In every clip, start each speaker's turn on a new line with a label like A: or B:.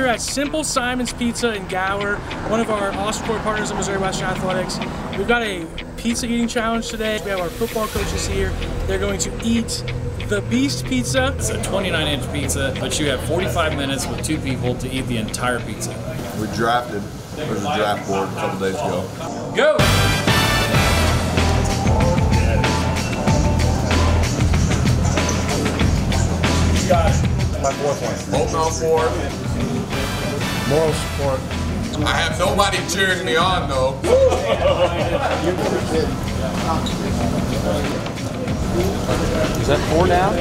A: at Simple Simon's Pizza in Gower, one of our awesome sport partners in Missouri Western Athletics. We've got a pizza eating challenge today. We have our football coaches here. They're going to eat the Beast Pizza.
B: It's a 29-inch pizza, but you have 45 minutes with 2 people to eat the entire pizza.
C: We drafted. There's a draft board a couple days ago.
B: Go!
C: You got it. My 4th one.
D: Oatmeal fork.
C: Moral support.
D: I have nobody cheering me on though.
E: Is that 4 now?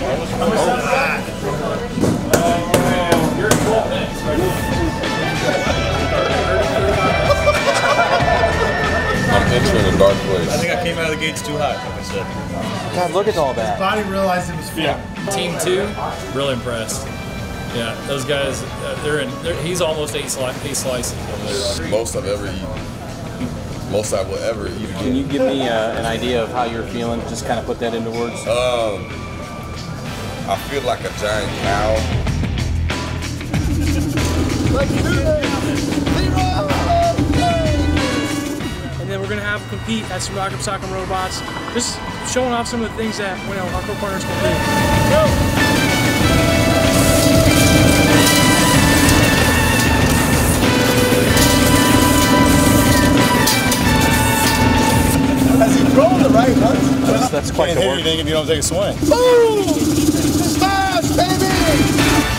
D: I'm entering a dark place.
F: I think I came out of the gates too hot, like I said.
E: God, look at all that.
C: Body realized it was full.
B: Team 2, really impressed. Yeah, those guys, he's almost 8 slices over there.
D: Most I've ever eaten. Most I will ever eat.
E: Can you give me an idea of how you're feeling? Just kind of put that into words.
D: I feel like a giant cow.
A: And then we're going to have them compete at some Rock'em Sock'em Robots, just showing off some of the things that our co-partners can do. Go!
C: Has he thrown the right ones?
E: That's quite the work.
F: If you don't take a swing.
C: Boom! Smash, baby!